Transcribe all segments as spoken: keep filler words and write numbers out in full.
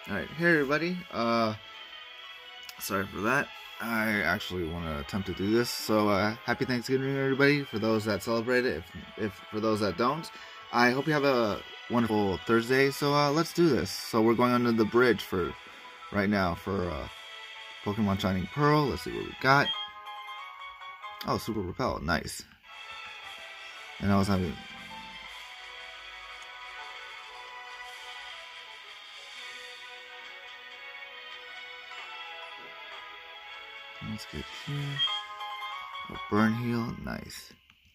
Alright, hey everybody, uh, sorry for that. I actually want to attempt to do this, so uh, happy Thanksgiving everybody, for those that celebrate it, if, if for those that don't. I hope you have a wonderful Thursday, so uh, let's do this. So we're going under the bridge for, right now, for uh, Pokemon Shining Pearl. Let's see what we got. Oh, Super Repel, nice. And I was having... Let's get here. A burn heal, nice.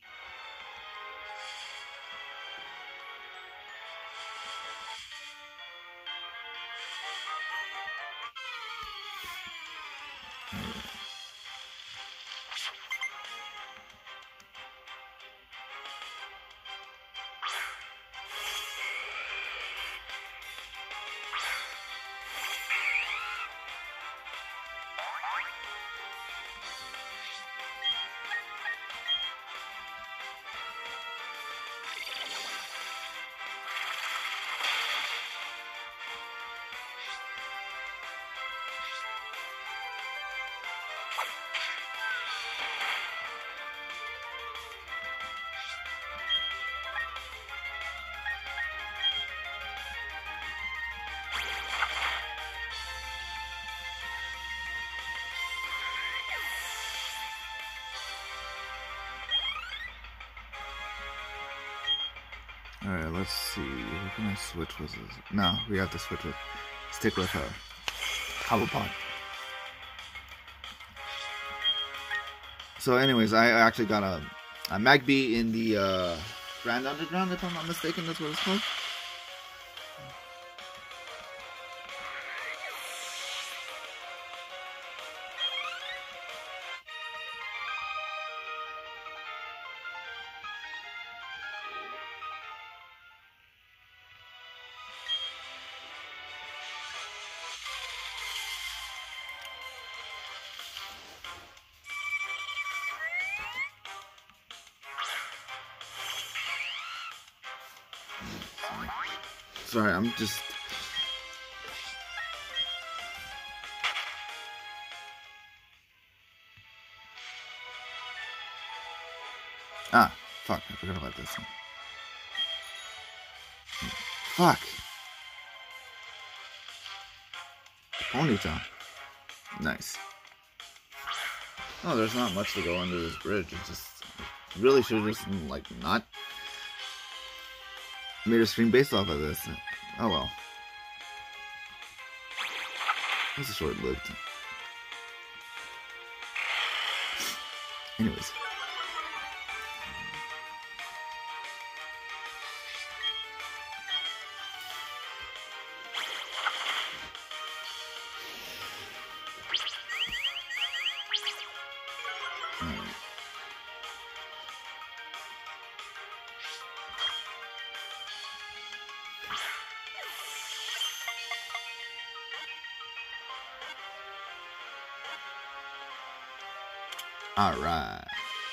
Alright, let's see. What can I switch with this? No, we have to switch with. Stick with her. Cobblepot. So, anyways, I actually got a, a Magby in the uh, Grand Underground, if I'm not mistaken. That's what it's called. Sorry, I'm just... Ah, fuck, I forgot about this one. Fuck! Ponyta. Nice. Oh, there's not much to go under this bridge. It's just... Really should have just, like, not... made a stream based off of this. Oh well. This is short-lived. Anyways. Alright.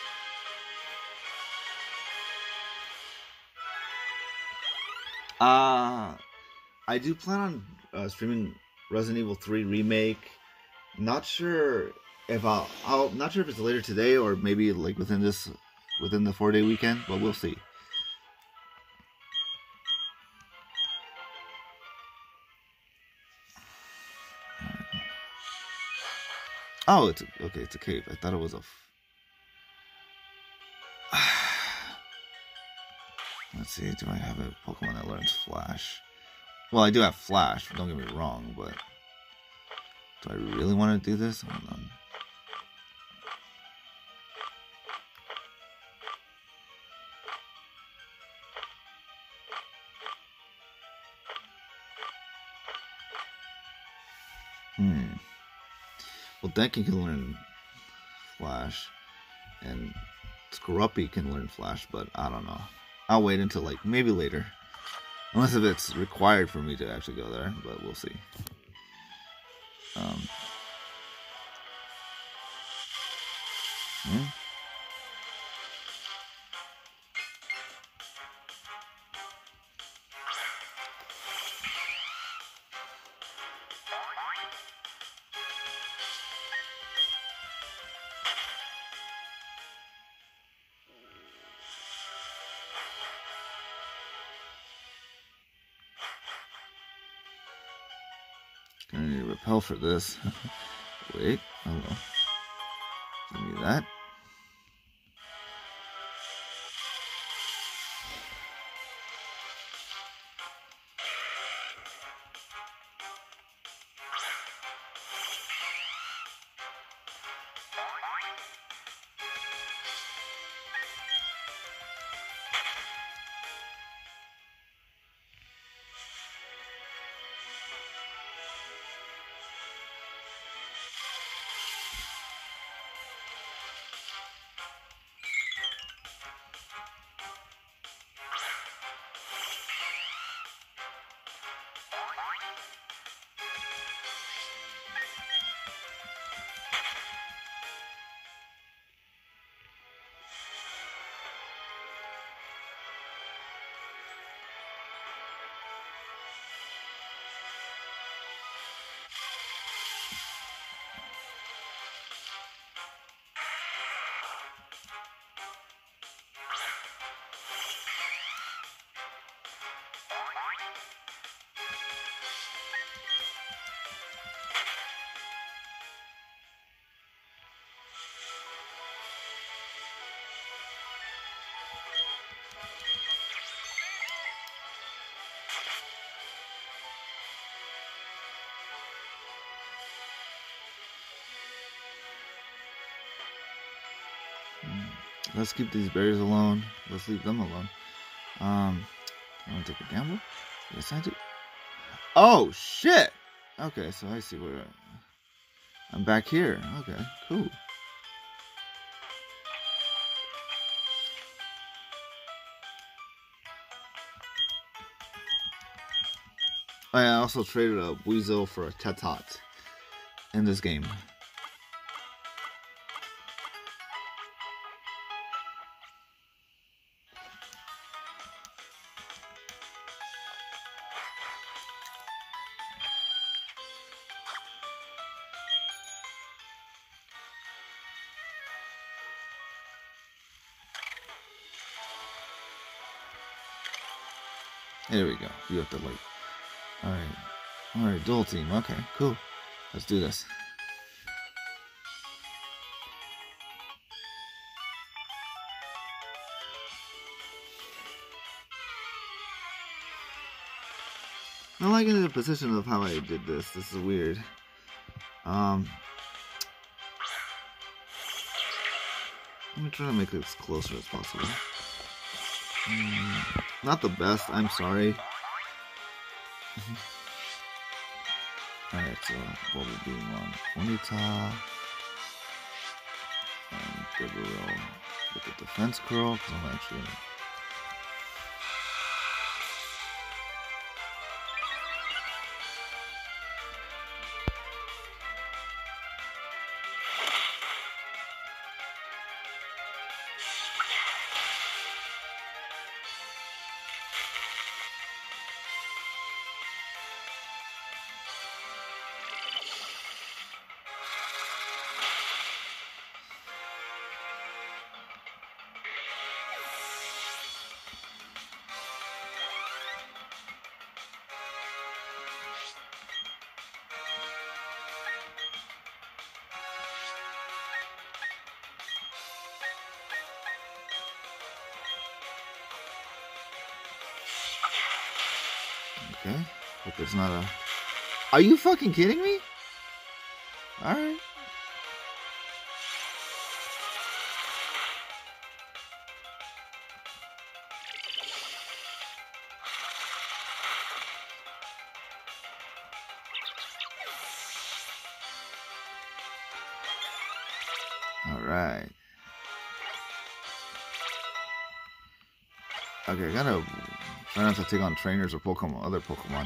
Uh, I do plan on uh, streaming Resident Evil three Remake. Not sure if I'll, I'll, not sure if it's later today or maybe like within this, within the four day weekend, but we'll see. Oh, it's a, okay. It's a cave. I thought it was a. F Let's see. Do I have a Pokemon that learns Flash? Well, I do have Flash. Don't get me wrong, but do I really want to do this? Hold on. Hmm. Well, Denki can learn Flash, and Skorupi can learn Flash, but I don't know. I'll wait until, like, maybe later. Unless if it's required for me to actually go there, but we'll see. Um. Hmm? Gonna need a repel for this. Wait, hold on. Give me that. Let's keep these berries alone. Let's leave them alone. Um, I want to take a gamble? Yes, I do. Oh, shit! Okay, so I see where I'm back here. Okay, cool. I also traded a Weasel for a Tetot in this game. There we go. You have to like. Alright. Alright, dual team. Okay, cool. Let's do this. I'm liking the position of how I did this. This is weird. Um. Let me try to make it as closer as possible. Mm, not the best, I'm sorry. Alright, so what would be one? Ponyta and Gabriel with the defense curl, because I'm actually. Okay, hope it's not a... Are you fucking kidding me? Alright. Alright. Okay, I gotta try not to take on trainers or Pokemon, other Pokemon.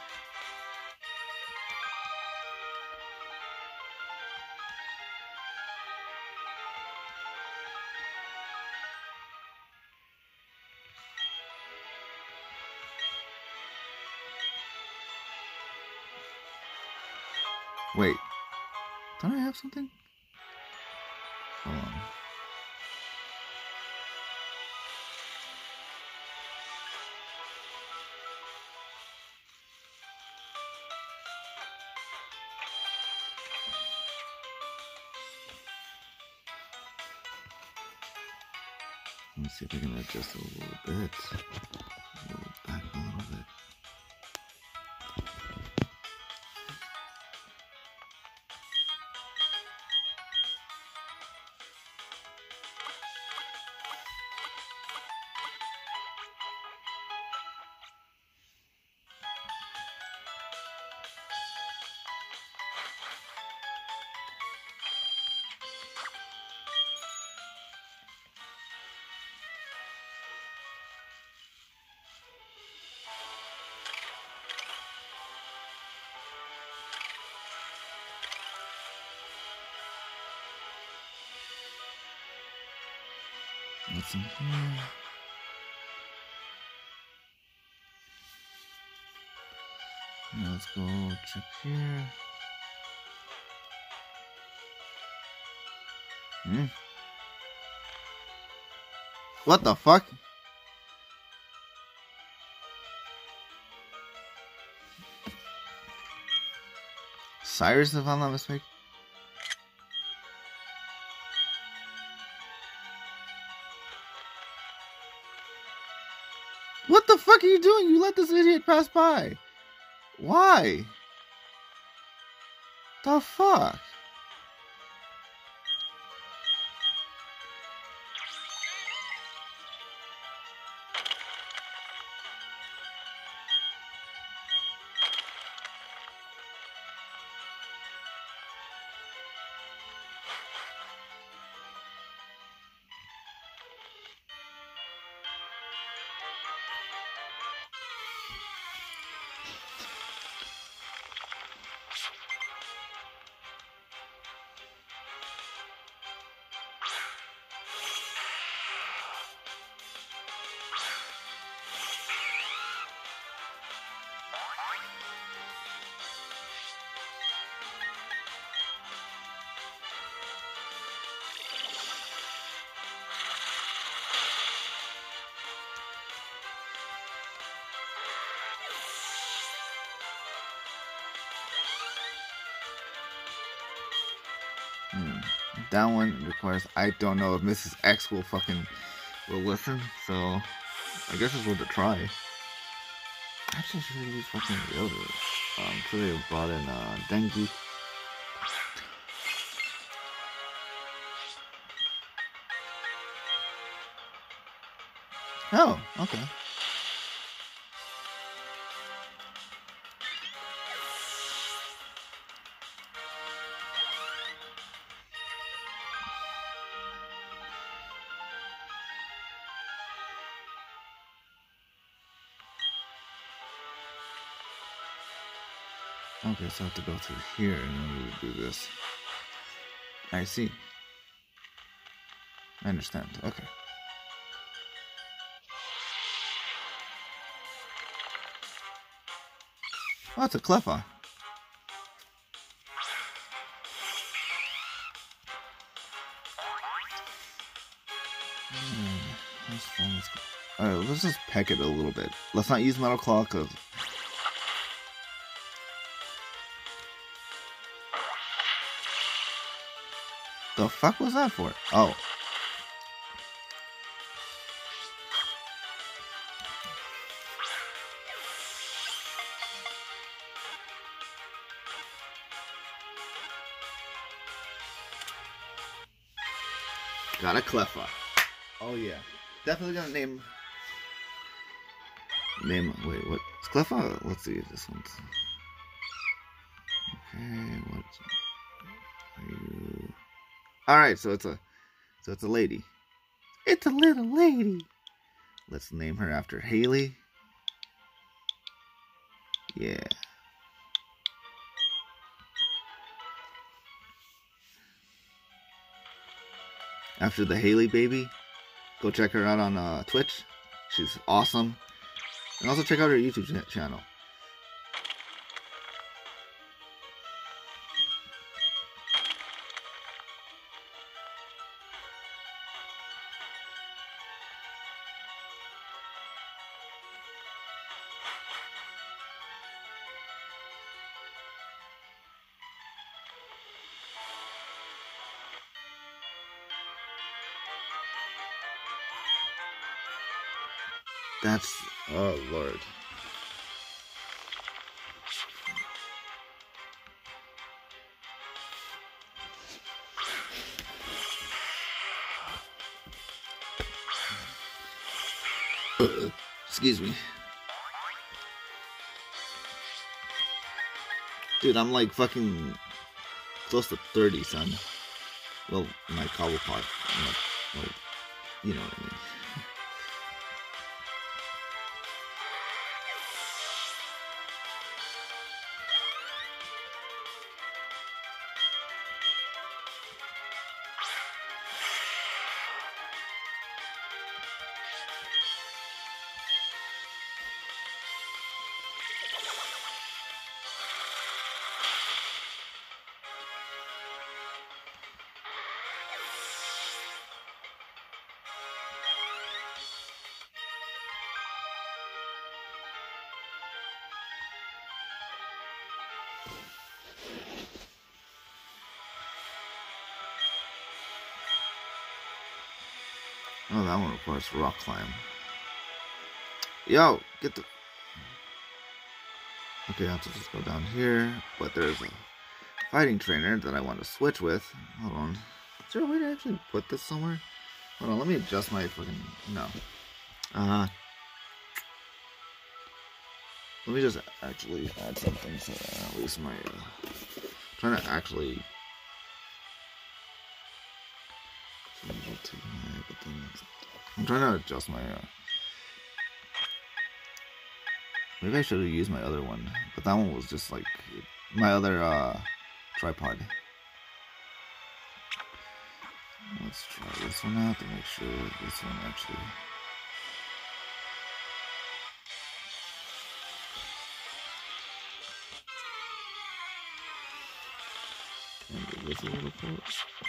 Wait, don't I have something? Hold on. Let me see if I can adjust a little bit. Move back a little bit. What's in here? Now let's go check here. Hmm. What the fuck? Cyrus, if I'm not mistaken. What the fuck are you doing? You let this idiot pass by. Why? The fuck? Hmm. That one requires. I don't know if Missus X will fucking will listen, so I guess it's worth a try. Actually, I should have used fucking Yoda. Um, so they brought in uh, Dengue. Oh, okay. Okay, so I have to go through here in order to do this. I see. I understand. Okay. Oh, it's a Cleffa. Alright, let's just peck it a little bit. Let's not use Metal Claw because... The fuck was that for? Oh. Got a Cleffa. Oh yeah. Definitely gonna name... Name... Wait, what? It's Cleffa? Let's see if this one's... Okay, what... Are you... Alright, so it's a... So it's a lady. It's a little lady. Let's name her after Haley. Yeah. After the Haley baby. Go check her out on uh, Twitch. She's awesome. And also check out her YouTube channel. That's, oh Lord. Excuse me. Dude, I'm like fucking close to thirty, son. Well, my Cobblepot. Well, you know what I mean. Oh, that one requires rock climb. Yo, get the... Okay, I have to just go down here. But there's a fighting trainer that I want to switch with. Hold on. Is there a way to actually put this somewhere? Hold on, let me adjust my fucking... No. Uh... Let me just actually add something so at least my... Uh, trying to actually... I'm trying to adjust my... Uh, maybe I should have used my other one. But that one was just like... My other uh, tripod. Let's try this one out to make sure this one actually... This a little close.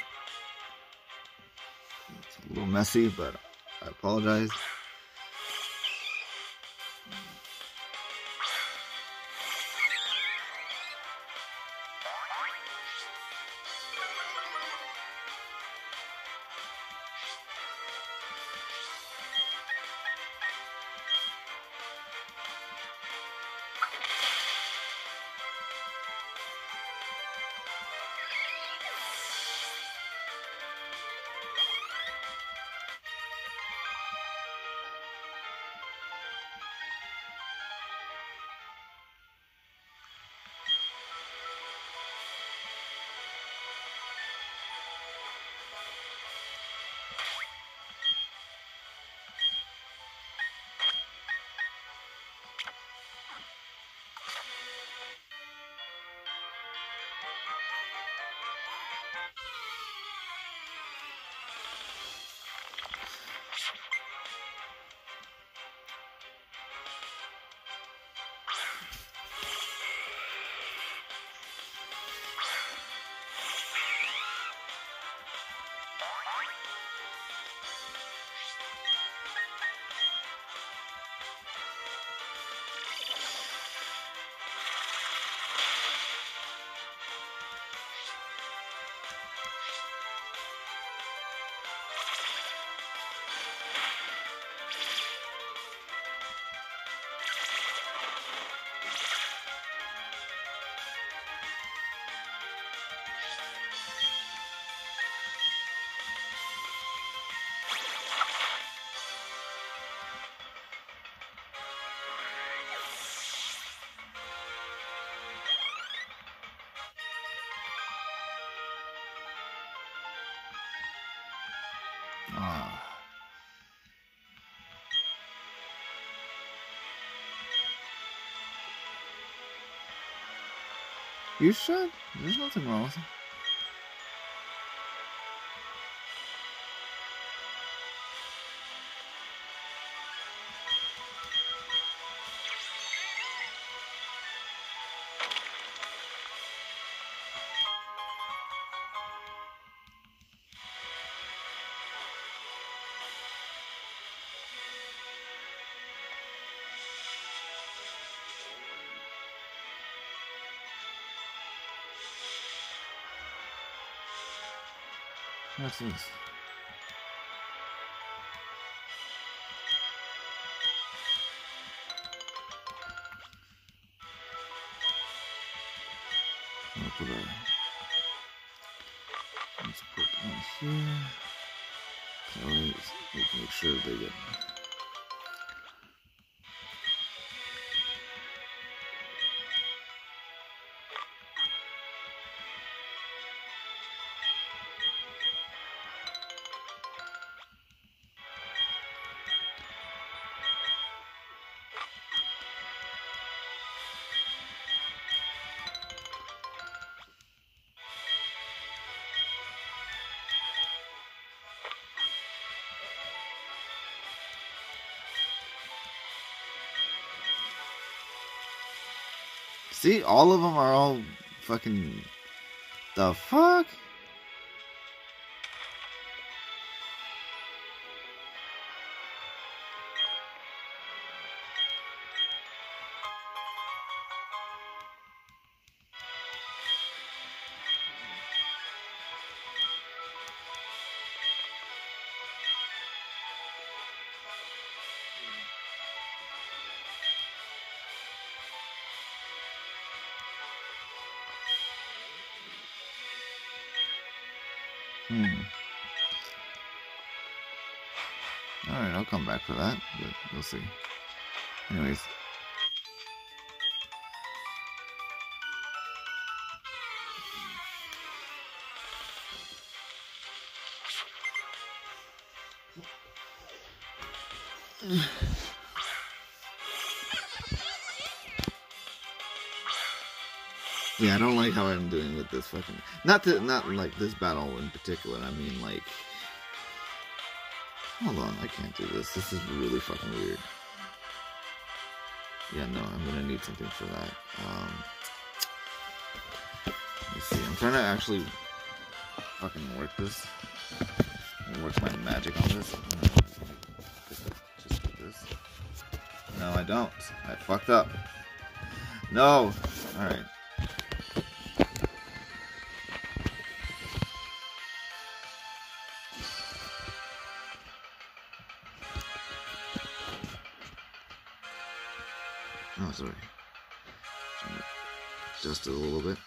It's a little messy, but I apologize. Ah. You should. There's nothing wrong with it. What's this? gonna put a. Let's put one here. So let's make sure they get. See, all of them are all fucking. The fuck? Hmm. Alright, I'll come back for that, but we'll see. Anyways. Yeah, I don't like how I'm doing with this fucking... Not to, not like this battle in particular, I mean like... Hold on, I can't do this. This is really fucking weird. Yeah, no, I'm gonna need something for that. Um... Let me see, I'm trying to actually fucking work this. Work my magic on this. Just do this. No, I don't. I fucked up. No! Alright. Oh, sorry. Trying to adjust it a little bit.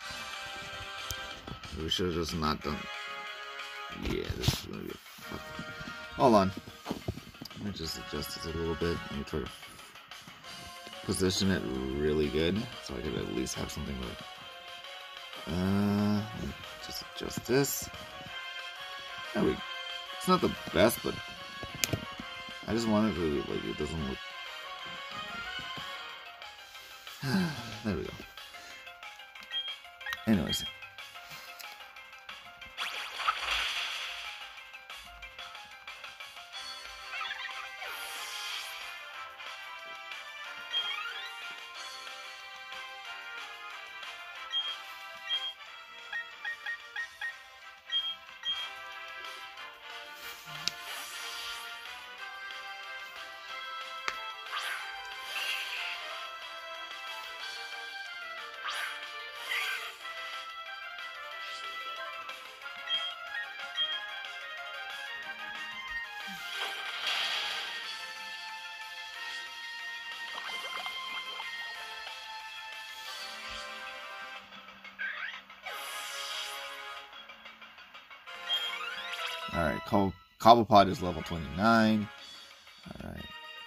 We should have just not done. Yeah, this is gonna be a fuck. Hold on. Let me just adjust this a little bit. Let me try to position it really good so I could at least have something to. Uh, let me just adjust this. There we go. It's not the best, but I just want it to like it doesn't look. There we go. Anyways. Alright, Cobblepot is level twenty-nine. Alright.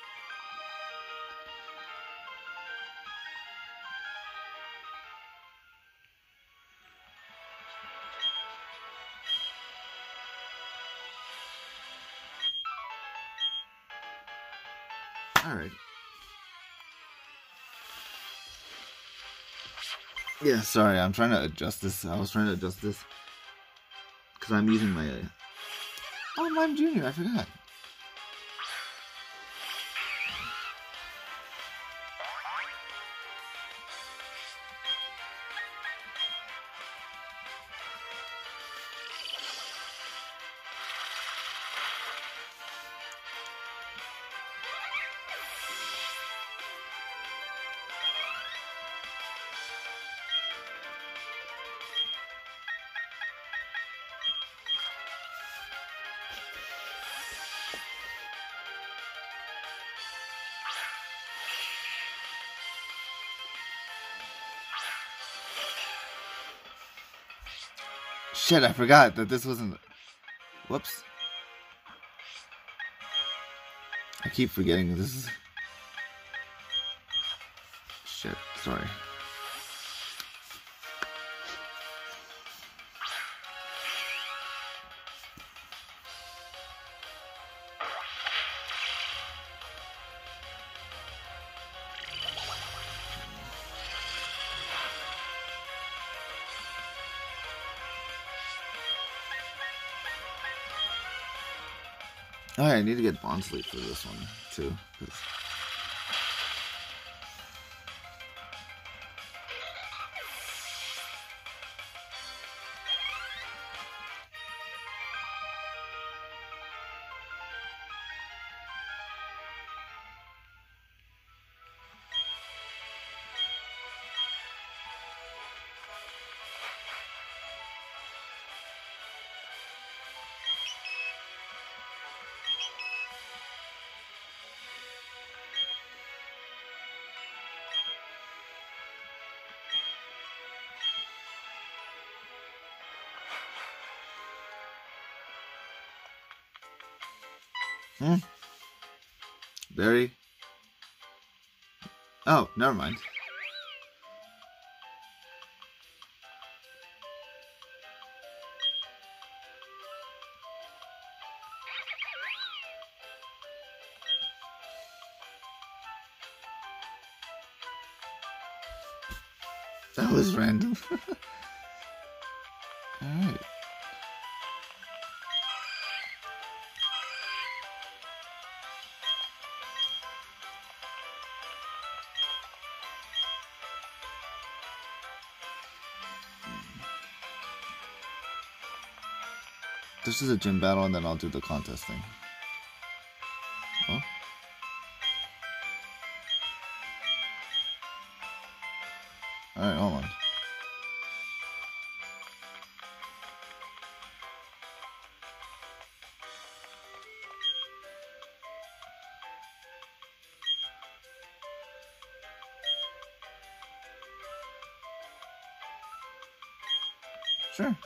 Alright. Yeah, sorry, I'm trying to adjust this. I was trying to adjust this because I'm using my... Uh, oh, Mime Junior, I forgot. shit, I forgot that this wasn't... Whoops. I keep forgetting this is... Shit, sorry. Alright, I need to get Bond Sleep for this one, too. Hmm. Very. Oh, never mind. That was random. Alright. This is a gym battle, and then I'll do the contest thing. Oh. Alright, hold on. Sure.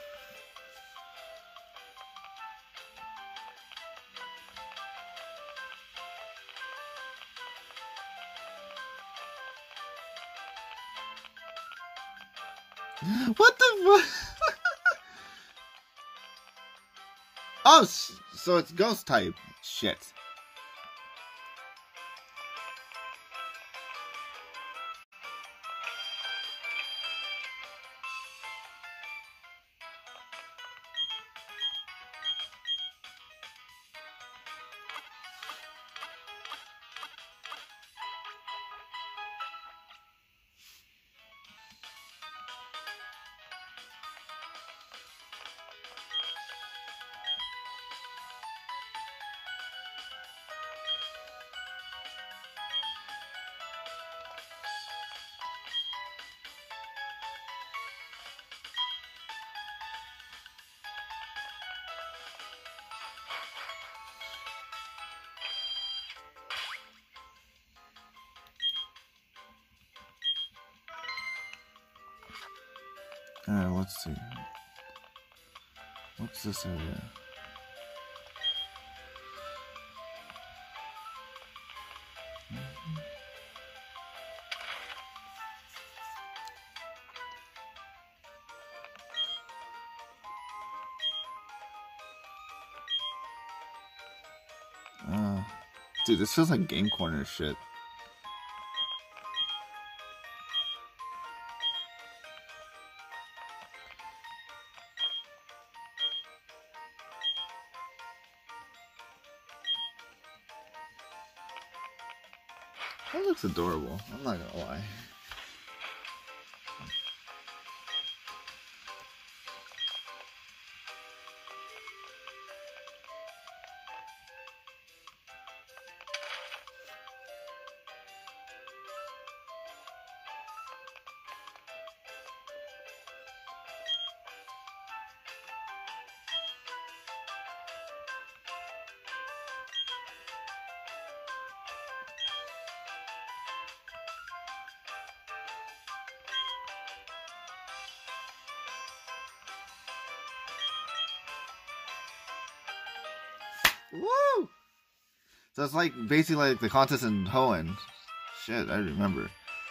What the fuck? Oh, so it's ghost type. Shit. Alright, let's see. What's this area? Uh, dude, this feels like Game Corner shit. That looks adorable. I'm not gonna lie. Woo! So it's like basically like the contest in Hoenn. Shit, I remember.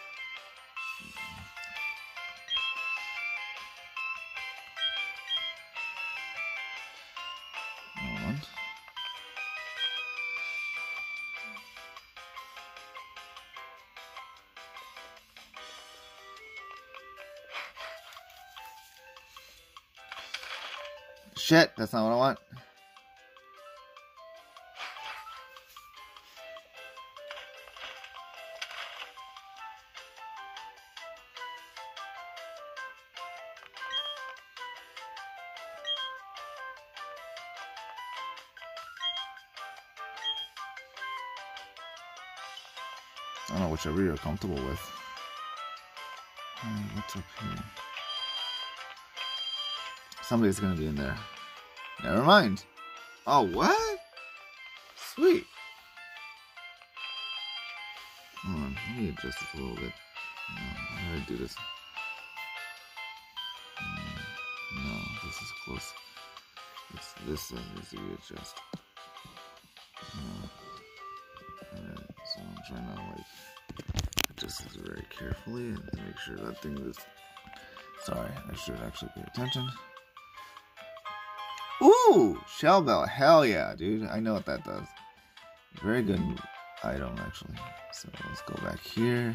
Hold on. Shit, that's not what I want. I don't know, whichever you're comfortable with. Right, what's up here? Somebody's gonna be in there. Never mind. Oh, what? Sweet. Hold on, let me adjust this a little bit. No, how do I do this? No, this is close. It's, this uh, needs to be adjusted. No. Alright, so I'm trying to like adjust this very carefully and make sure that thing is. Sorry, I should actually pay attention. Ooh, shell bell, hell yeah, dude! I know what that does. Very good item, actually. So let's go back here.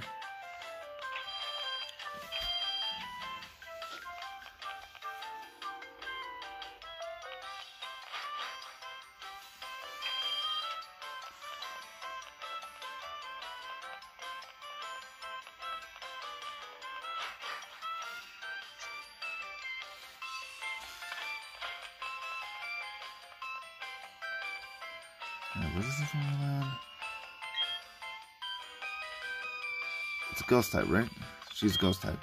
What is this one? It's a ghost type, right? She's ghost type.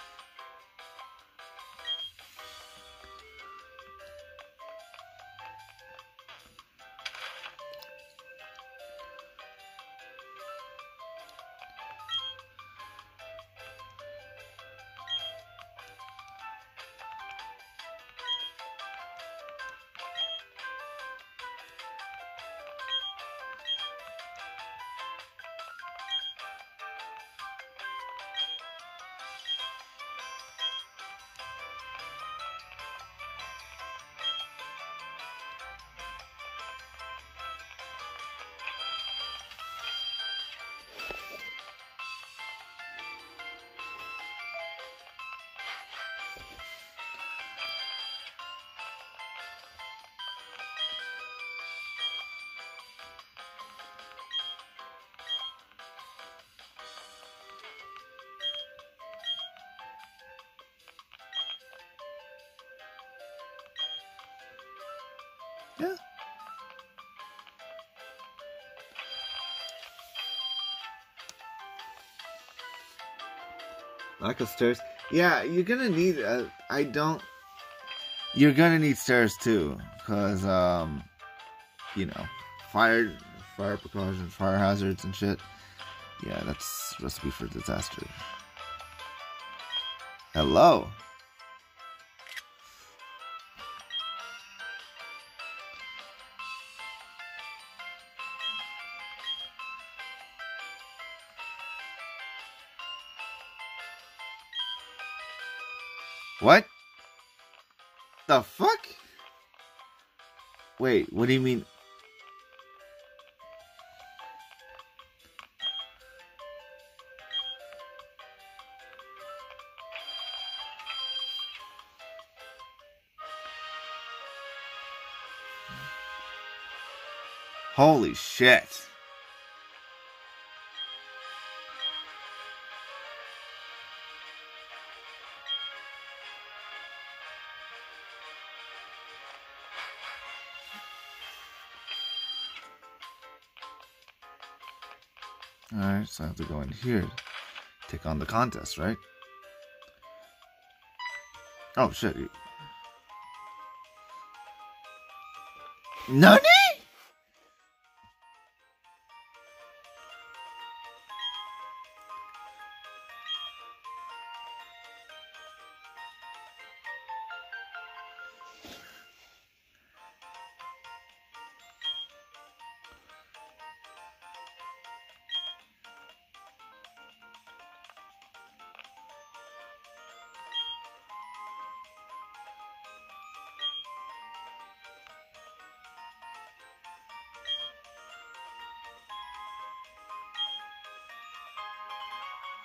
Yeah. Lack of stairs. Yeah, you're gonna need. Uh, I don't. You're gonna need stairs too, cause um, you know, fire, fire precautions, fire hazards and shit. Yeah, that's recipe for disaster. Hello. What? The fuck? Wait, what do you mean? Holy shit. Alright, so I have to go in here. Take on the contest, right? Oh shit. Nani?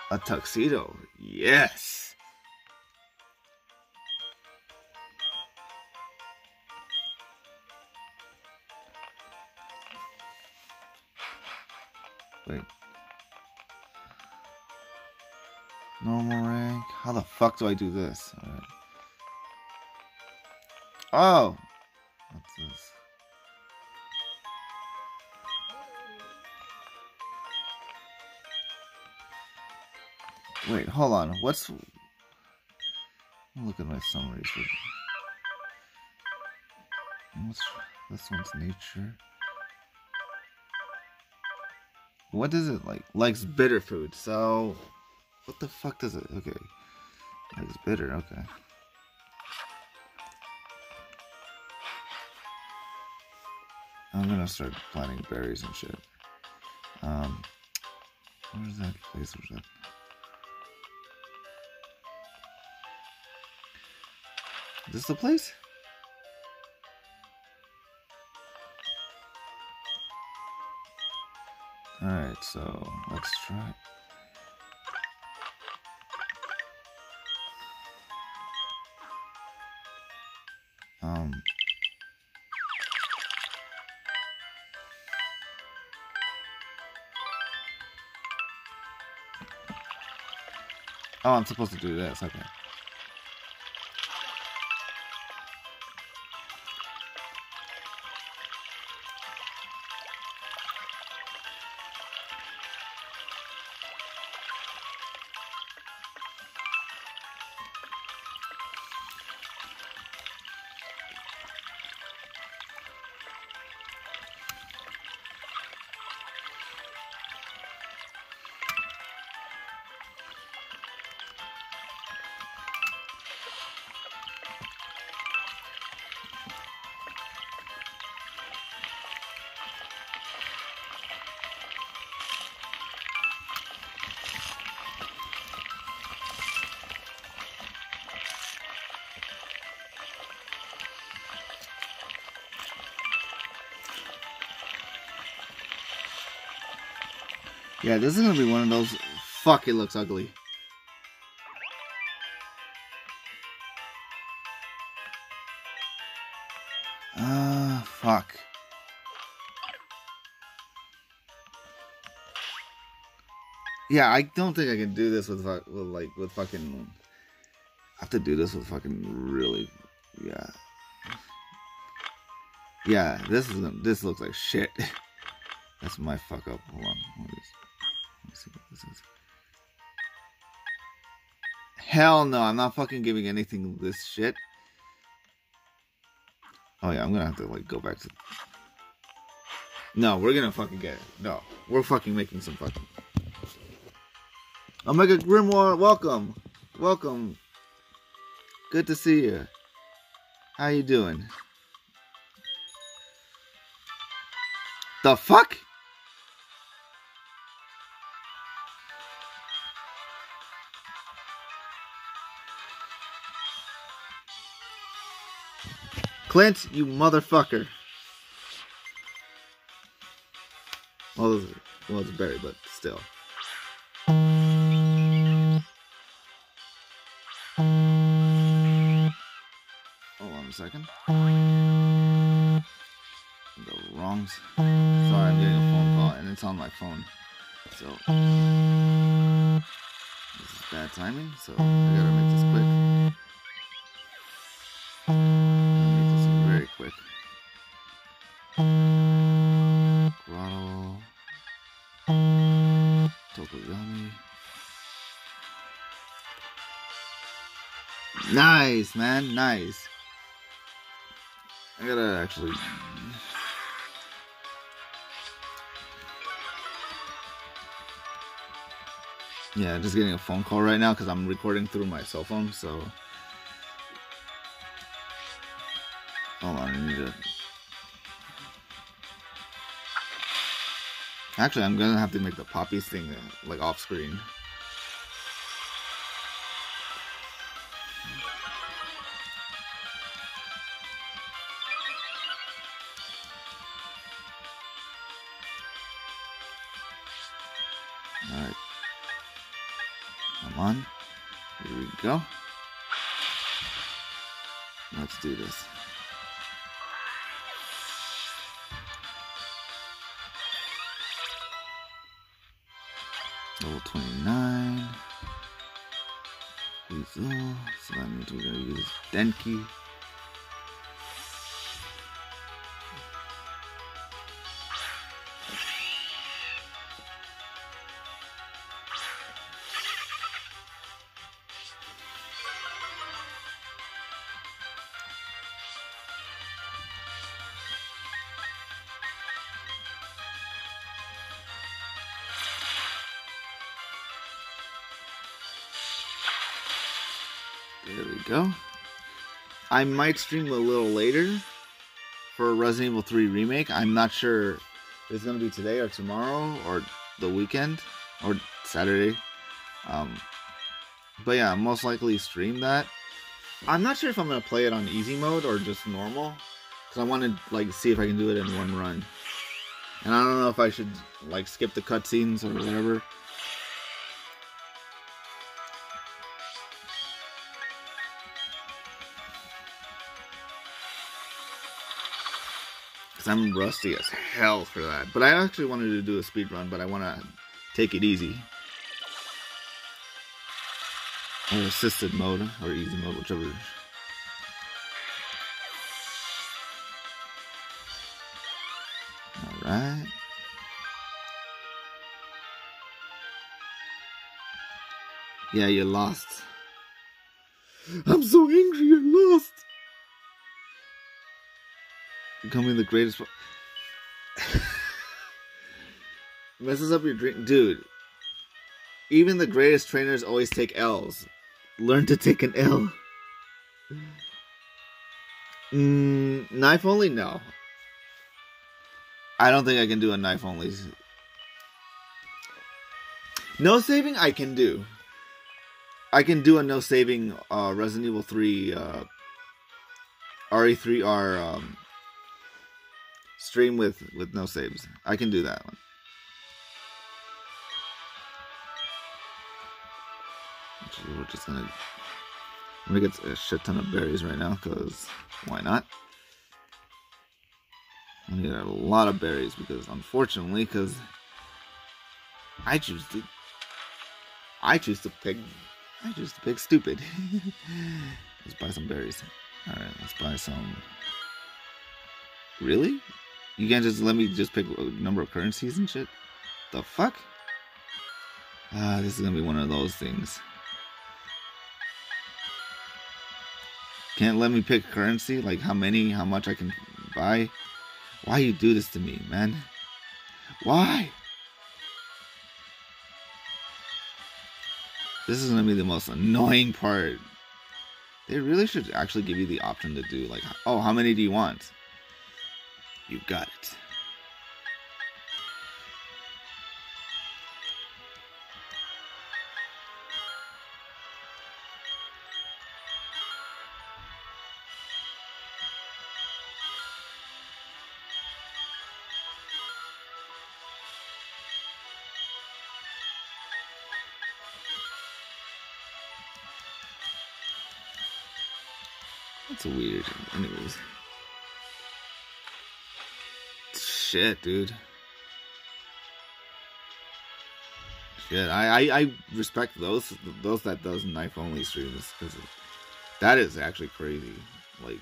A tuxedo. Yes. Wait. Normal rank. How the fuck do I do this? All right. Oh. What's this? Wait, hold on. What's... Look at my summaries. What's... This one's nature. What is it like? Likes bitter food. So, what the fuck does it... Okay. Likes bitter, okay. I'm gonna start planting berries and shit. Um... Where's that place? Where's that... Is this the place? Alright, so let's try. Um. Oh, I'm supposed to do this, okay. Yeah, this is gonna be one of those. Fuck, it looks ugly. Ah, uh, fuck. Yeah, I don't think I can do this with, with like with fucking. I have to do this with fucking really. Yeah. Yeah, this is this looks like shit. That's my fuck up. Hold on. What is, let me see what this is. Hell no, I'm not fucking giving anything this shit. Oh yeah, I'm gonna have to like go back to. No, we're gonna fucking get it. No, we're fucking making some fucking. Omega Grimoire, welcome, welcome. Good to see you. How you doing? The fuck? Clint, you motherfucker. Well, well, it's Barry, but still. Hold on a second. The wrongs. Sorry, I'm getting a phone call, and it's on my phone. So this is bad timing. So I gotta make this quick. Make this very quick. Grotto. Tokoyami. Nice, man. Nice. I gotta actually. Yeah, just getting a phone call right now because I'm recording through my cell phone, so. Hold on, I need to. Actually, I'm gonna have to make the poppies thing uh, like off screen. Alright. Come on. Here we go. Let's do this. Level twenty-nine. Weasel. So that means we're gonna use Denki. There we go. I might stream a little later for Resident Evil three Remake. I'm not sure if it's going to be today or tomorrow or the weekend or Saturday. Um, but yeah, most likely stream that. I'm not sure if I'm going to play it on easy mode or just normal. Because I want to like see if I can do it in one run. And I don't know if I should like skip the cutscenes or whatever. I'm rusty as hell for that. But I actually wanted to do a speed run, but I want to take it easy. Or assisted mode, or easy mode, whichever. Alright. Yeah, you lost. I'm so angry you lost. Becoming the greatest. Messes up your drink. Dude, even the greatest trainers always take L's. Learn to take an L. Mm, knife only? No. I don't think I can do a knife only. No saving? I can do. I can do a no saving uh, Resident Evil three uh, R E three R um, stream with, with no saves. I can do that one. Actually, we're just gonna I'm gonna get a shit ton of berries right now, because why not? I need a lot of berries because, unfortunately, because I choose to I choose to pick I choose to pick stupid. Let's buy some berries. Alright, let's buy some. Really? You can't just let me just pick a number of currencies and shit? The fuck? Ah, this is gonna be one of those things. Can't let me pick currency? Like how many, how much I can buy? Why you do this to me, man? Why? This is gonna be the most annoying part. They really should actually give you the option to do like, oh, how many do you want? You got it. That's weird. Anyways. Shit, dude. Shit, I, I, I respect those those that does knife only streams, because that is actually crazy. Like,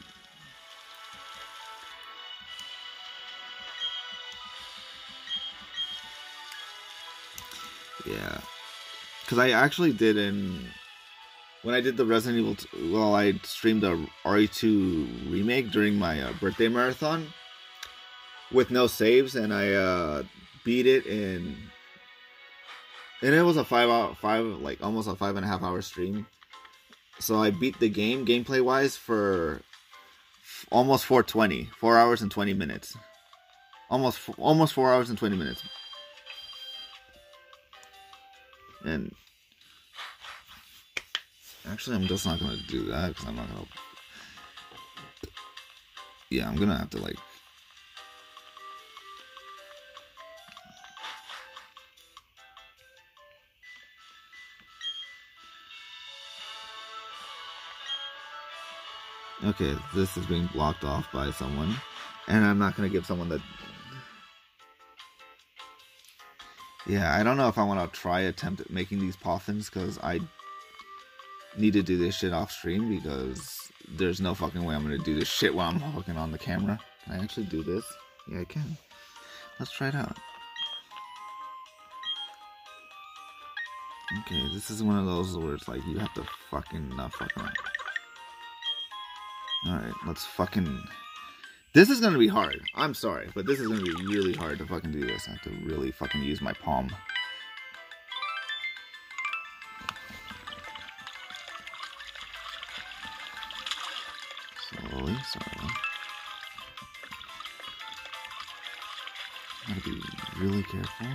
yeah, because I actually did in when I did the Resident Evil two, well, I streamed a R E two remake during my uh, birthday marathon with no saves, and I uh, beat it in, and it was a five hour, five like almost a five and a half hour stream. So I beat the game gameplay wise for f- almost four twenty, four hours and twenty minutes, almost almost four hours and twenty minutes, and. Actually, I'm just not gonna do that because I'm not gonna. Yeah, I'm gonna have to like. Okay, this is being blocked off by someone. And I'm not going to give someone that... Yeah, I don't know if I want to try attempt at making these poffins, because I need to do this shit off stream, because there's no fucking way I'm going to do this shit while I'm fucking on the camera. Can I actually do this? Yeah, I can. Let's try it out. Okay, this is one of those where it's like you have to fucking not fucking around. Alright, let's fucking... This is gonna be hard. I'm sorry, but this is gonna be really hard to fucking do this. I have to really fucking use my palm. Slowly, sorry. Gotta be really careful.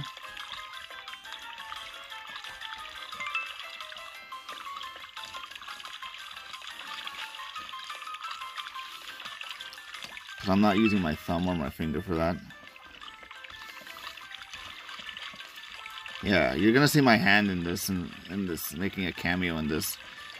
Because I'm not using my thumb or my finger for that. Yeah, you're gonna see my hand in this and in this, making a cameo in this.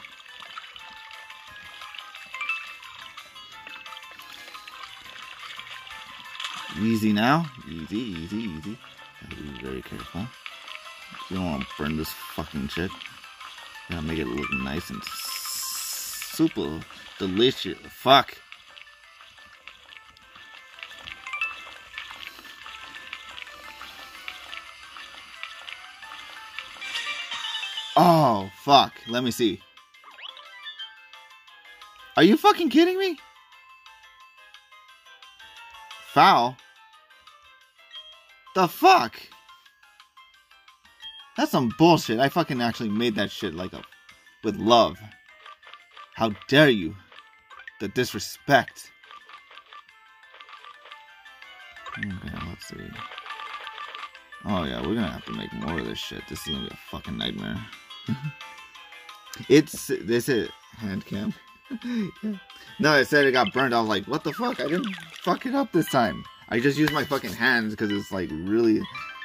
Easy now. Easy, easy, easy. Gotta be very careful. You don't want to burn this fucking shit. Gotta make it look nice and super delicious. Fuck. Oh, fuck. Let me see. Are you fucking kidding me? Foul? The fuck? That's some bullshit. I fucking actually made that shit like a... with love. How dare you? The disrespect. Okay, let's see. Oh yeah, we're gonna have to make more of this shit. This is gonna be a fucking nightmare. It's... this is... hand cam. No, it said it got burned. I was like, what the fuck? I didn't fuck it up this time. I just used my fucking hands because it's like really...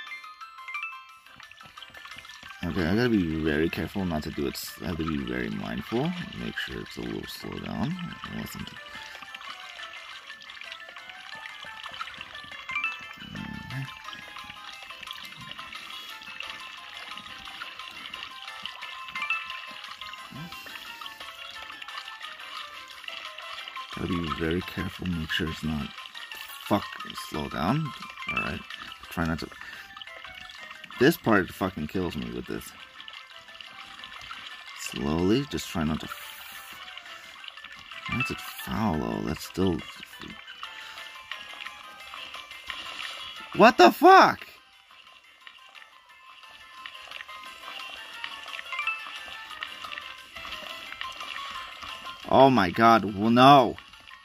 Okay, I gotta be very careful not to do it. I have to be very mindful. Make sure it's a little slow down. I want something. Gotta be very careful, make sure it's not fucking slow down. Alright. Try not to. This part fucking kills me with this. Slowly, just try not to. Why is it foul though? That's still. What the fuck? Oh my god, well, no.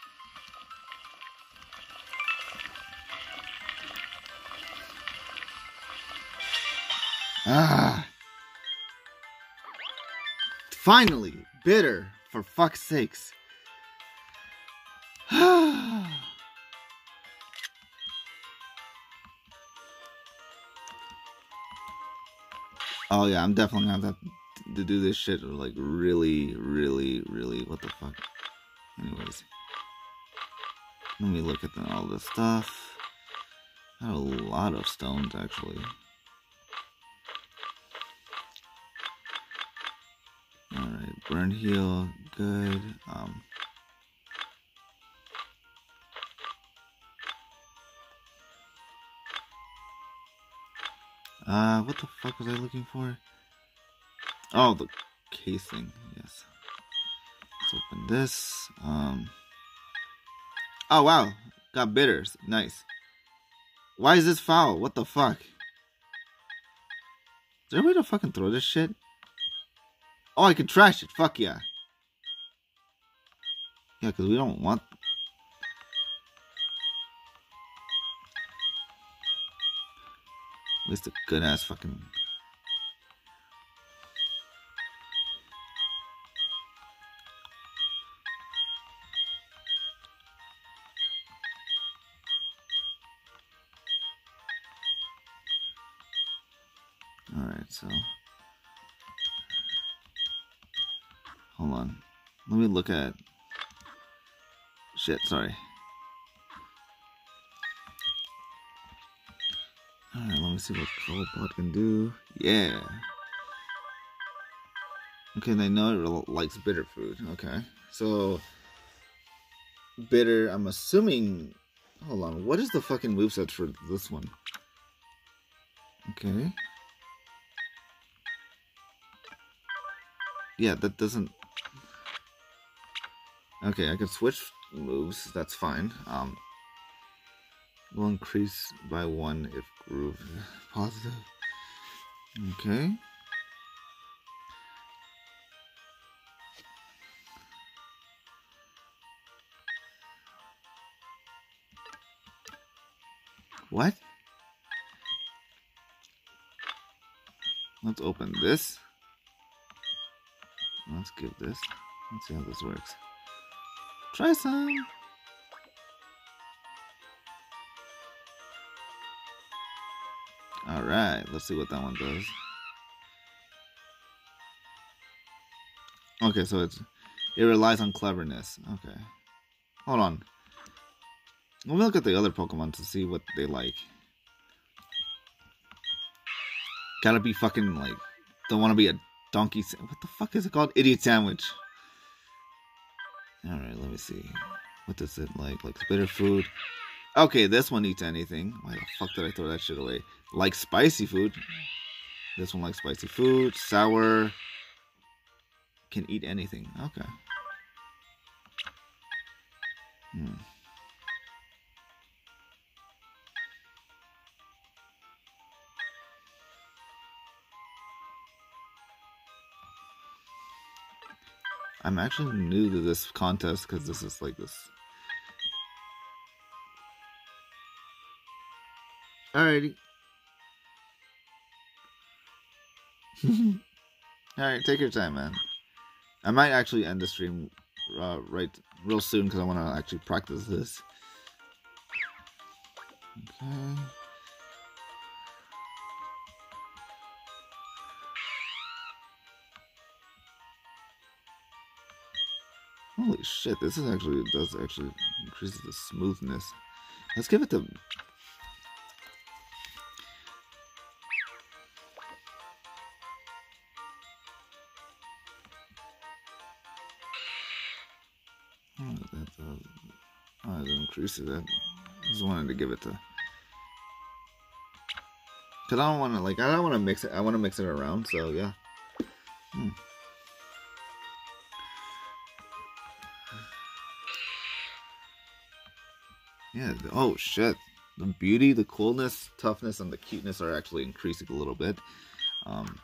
Ah. Finally, bitter, for fuck's sakes. Oh yeah, I'm definitely gonna have to do this shit like really, really, really, what the fuck. Anyways, let me look at the, all this stuff. I have a lot of stones actually. Alright, burn heal, good. Um, uh, what the fuck was I looking for? Oh, the casing, yes. Let's open this. Um, oh wow, got bitters, nice. Why is this foul? What the fuck? Is there a way to fucking throw this shit? Oh, I can trash it. Fuck yeah. Yeah, because we don't want... At least a good ass fucking... Alright, so... Hold on. Let me look at... shit, sorry. Alright, let me see what Crawlpod can do. Yeah. Okay, they know it likes bitter food. Okay. So, bitter, I'm assuming... Hold on, what is the fucking moveset for this one? Okay. Yeah, that doesn't... Okay, I can switch moves, that's fine. Um, will increase by one if groove positive. Okay. What? Let's open this. Let's give this. Let's see how this works. Try some. Alright, let's see what that one does. Okay, so it's it relies on cleverness. Okay. Hold on. Let me look at the other Pokemon to see what they like. Gotta be fucking like... Don't want to be a donkey... What the fuck is it called? Idiot Sandwich. Alright, let me see. What does it like? Like bitter food. Okay, this one eats anything. Why the fuck did I throw that shit away? Like spicy food. This one likes spicy food. Sour. Can eat anything. Okay. Hmm. I'm actually new to this contest because this is like this. Alrighty. Alright, take your time, man. I might actually end the stream uh, right real soon because I want to actually practice this. Okay. Holy shit, this is actually, does actually increases the smoothness. Let's give it the... Oh, that does... Oh, it increases that. I just wanted to give it to... Because I don't want to, like, I don't want to mix it, I want to mix it around, so yeah. Hmm. Yeah, oh shit. The beauty, the coolness, toughness, and the cuteness are actually increasing a little bit. Um,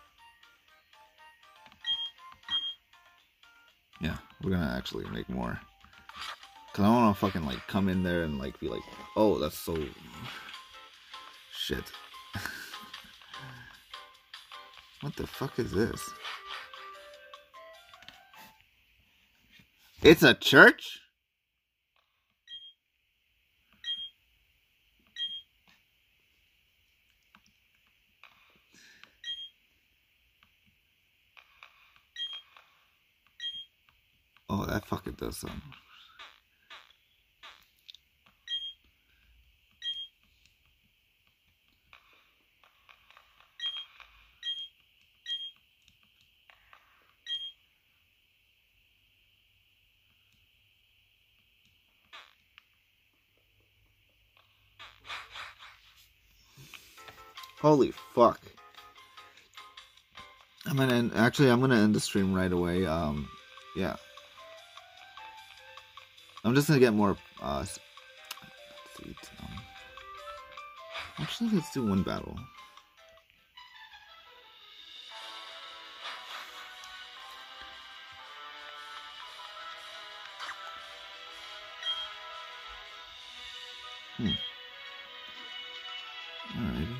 yeah, we're gonna actually make more. Cause I don't wanna fucking like come in there and like be like, oh, that's so... Shit. What the fuck is this? It's a church? Oh, that fucking does something. Holy fuck. I'm gonna end, actually I'm gonna end the stream right away. Um yeah. I'm just gonna get more uh let's see, um, actually let's do one battle. Hmm. Alrighty.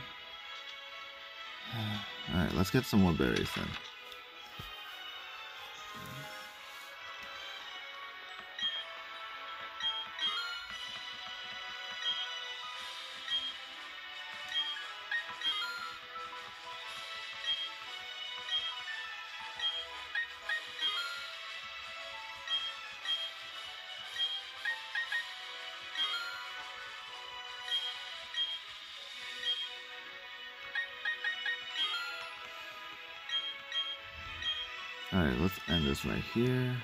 Alright, let's get some more berries then. Alright, let's end this right here.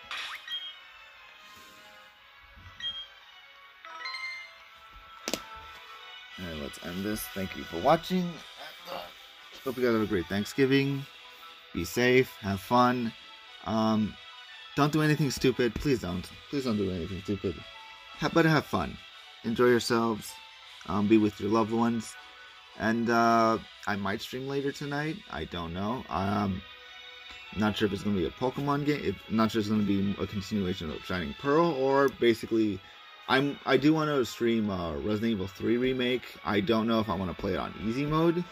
Alright, let's end this. Thank you for watching. And, uh, hope you guys have a great Thanksgiving. Be safe. Have fun. Um, don't do anything stupid. Please don't. Please don't do anything stupid. Have, but have fun. Enjoy yourselves. Um, be with your loved ones. And uh, I might stream later tonight. I don't know. Um, not sure if it's going to be a Pokemon game. If, not sure it's going to be a continuation of Shining Pearl. Or basically, I'm, I do want to stream uh, Resident Evil three Remake. I don't know if I want to play it on easy mode.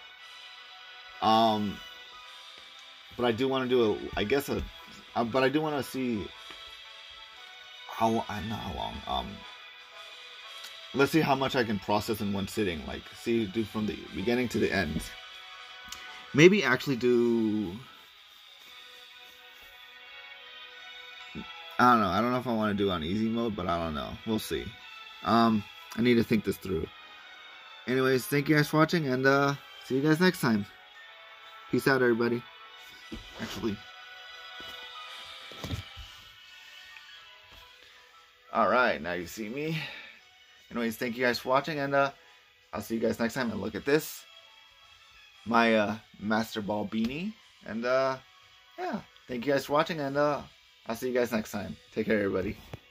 Um, but I do want to do a, I guess a, uh, but I do want to see how, I don't know how long, um, let's see how much I can process in one sitting, like, see, do from the beginning to the end. Maybe actually do, I don't know, I don't know if I want to do it on easy mode, but I don't know, we'll see. Um, I need to think this through. Anyways, thank you guys for watching, and, uh, see you guys next time. Peace out, everybody. Actually. Alright, now you see me. Anyways, thank you guys for watching, and uh, I'll see you guys next time. And look at this. My uh, Master Ball beanie. And uh, yeah, thank you guys for watching, and uh, I'll see you guys next time. Take care, everybody.